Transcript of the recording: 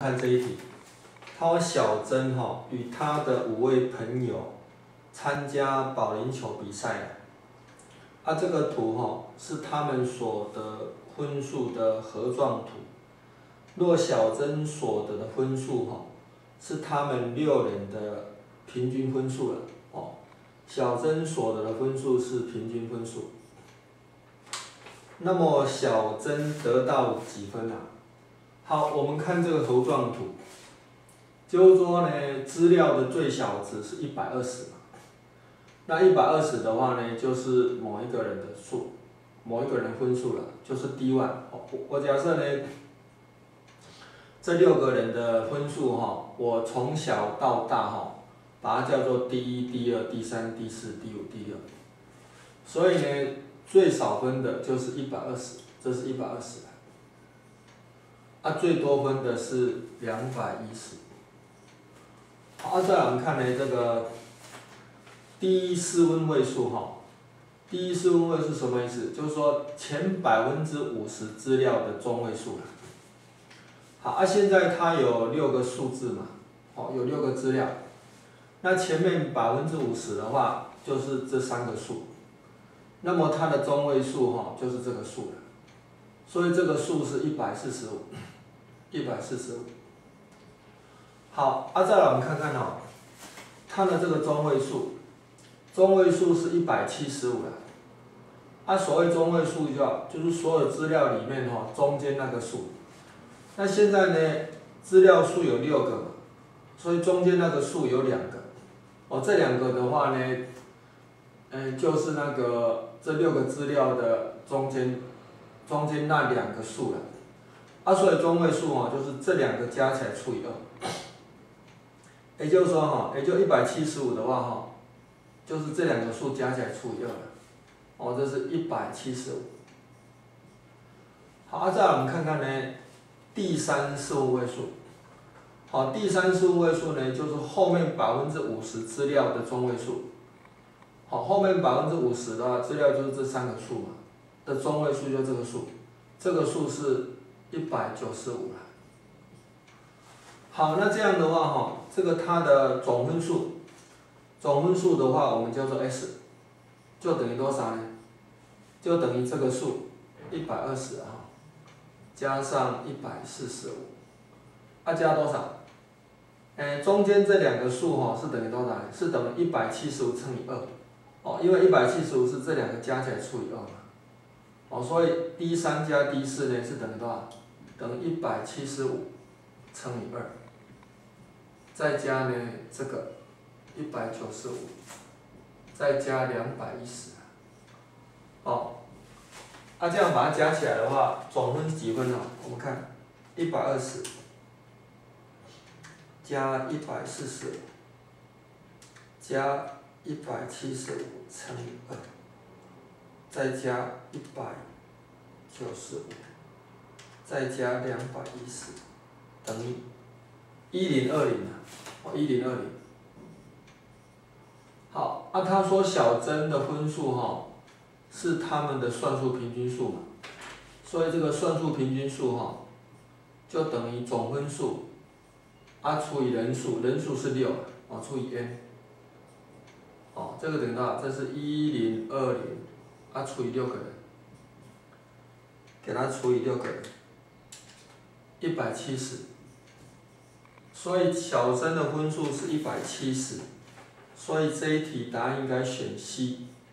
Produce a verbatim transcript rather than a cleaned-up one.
看这一题，他说小珍哈与他的五位朋友参加保龄球比赛，啊，这个图哈是他们所得分数的核状图。若小珍所得的分数哈是他们六人的平均分数了哦，小珍所得的分数是平均分数。那么小珍得到几分啊？好，我们看这个头状图，就是说呢，资料的最小值是一百二十嘛。那一百二十的话呢，就是某一个人的数，某一个人分数了，就是 D 一。我我假设呢，这六个人的分数哈，我从小到大哈，把它叫做 D 一、D 二、D 三、D 四、D 五、D 六。所以呢，最少分的就是一百二十，这是一百二十。啊，最多分的是两百一十。好，啊，再来我们看呢，这个第一四分位数哈，第一四分位数什么意思？就是说前百分之五十资料的中位数了。好，啊，现在它有六个数字嘛，哦，有六个资料，那前面百分之五十的话，就是这三个数，那么它的中位数哈，就是这个数了，所以这个数是一百四十五。一百四十五。好，啊，再来我们看看哦，它的这个中位数，中位数是一百七十五了。啊，所谓中位数叫就是所有资料里面哈中间那个数。那现在呢，资料数有六个嘛，所以中间那个数有两个。哦，这两个的话呢，嗯，就是那个这六个资料的中间中间那两个数了。啊，所以中位数哈，就是这两个加起来除以二，也就是说哈，也就一百七十五的话哈，就是这两个数加起来除以二了，哦，这是一百七十五。好，啊，再来我们看看呢，第三四位数，好，第三四位数呢，就是后面百分之五十资料的中位数，好，后面百分之五十的话，资料就是这三个数嘛，的中位数就这个数，这个数是一百九十五了。好，那这样的话哈，这个它的总分数，总分数的话我们叫做 S， 就等于多少呢？就等于这个数一百二十哈，加上一百四十五，啊加多少？哎，中间这两个数哈是等于多少呢？是等于一百七十五乘以二，哦，因为一百七十五是这两个加起来除以二嘛，哦，所以 D 三加 D 四呢是等于多少？等于一百七十五乘以二，再加呢这个一百九十五，再加两百一十，哦，那、啊、这样把它加起来的话，总分是几分呢？我们看一百二十加一百四十五加一百七十五乘以二，再加一百九十五。再加两百一十，等于一零二零啊，哦，一零二零。好，啊，他说小珍的分数哈是他们的算术平均数嘛，所以这个算术平均数哈就等于总分数，啊除以人数，人数是六，哦除以 n， 哦这个等于多少？这是一零二零，啊除以六个人，给它除以六个人。一百七十，所以小珍的分数是一百七十，所以这一题答案应该选 C。